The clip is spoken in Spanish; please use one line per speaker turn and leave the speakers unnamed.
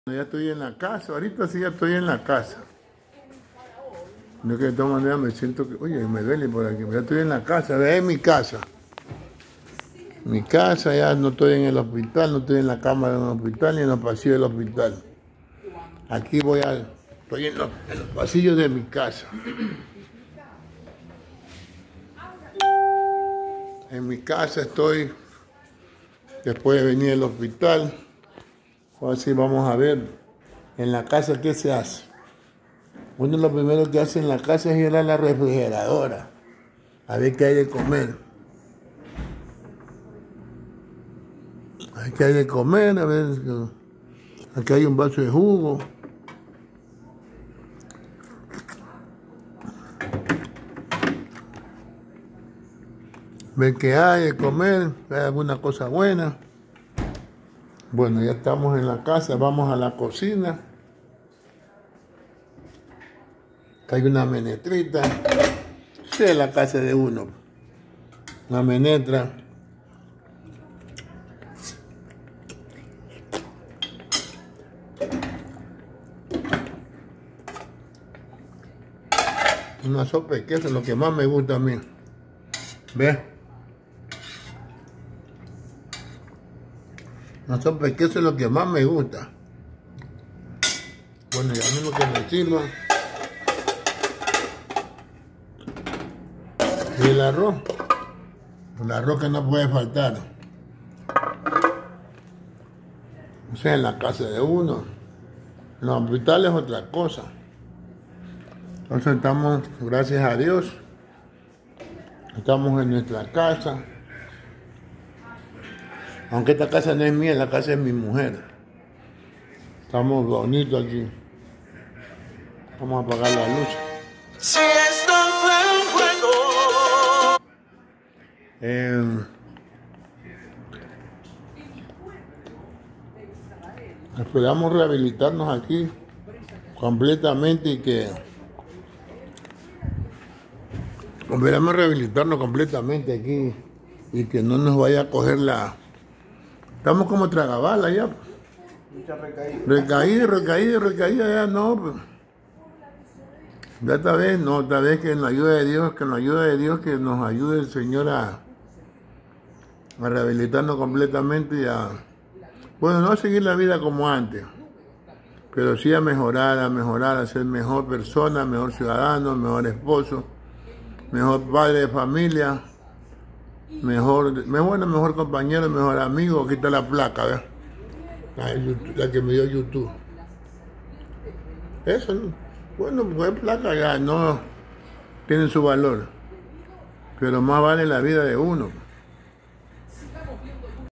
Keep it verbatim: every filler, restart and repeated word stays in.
Ya estoy en la casa, ahorita sí ya estoy en la casa. Yo que de todas maneras me siento que, oye, me duele por aquí, ya estoy en la casa, ve en mi casa. Mi casa, ya no estoy en el hospital, no estoy en la cama del hospital ni en los pasillos del hospital. Aquí voy a, estoy en los, en los pasillos de mi casa. En mi casa estoy, después de venir del hospital. Ahora sí vamos a ver, en la casa, ¿qué se hace? Uno de lo primero que hace en la casa es ir a la refrigeradora, a ver qué hay de comer. A ver qué hay de comer, a ver, aquí hay un vaso de jugo. Ver qué hay de comer, hay alguna cosa buena. Bueno, ya estamos en la casa, vamos a la cocina. Hay una menetrita. Sí, es la casa de uno. Una menetra. Una sopa de queso, lo que más me gusta a mí. ¿Ves? Una sopa de queso es lo que más me gusta. Bueno, ya mismo que me sirva. Y el arroz. El arroz que no puede faltar. O sea, en la casa de uno. En los hospitales es otra cosa. Entonces estamos, gracias a Dios, estamos en nuestra casa. Aunque esta casa no es mía, la casa es mi mujer. Estamos bonitos aquí. Vamos a apagar la luz. Si esto fue un juego. Eh, esperamos rehabilitarnos aquí completamente y que esperamos rehabilitarnos completamente aquí y que no nos vaya a coger la... Estamos como tragabala ya.
Mucha recaída.
Recaída, recaída, recaída, ya no. Pues. Ya esta vez, no, esta vez que en la ayuda de Dios, que en la ayuda de Dios, que nos ayude el Señor a, a rehabilitarnos completamente y a, bueno, no a seguir la vida como antes, pero sí a mejorar, a mejorar, a ser mejor persona, mejor ciudadano, mejor esposo, mejor padre de familia, mejor, bueno, mejor compañero, mejor amigo. Aquí está la placa, ¿ves? La, la que me dio YouTube. Eso, bueno, pues placa ya no tiene su valor, pero más vale la vida de uno.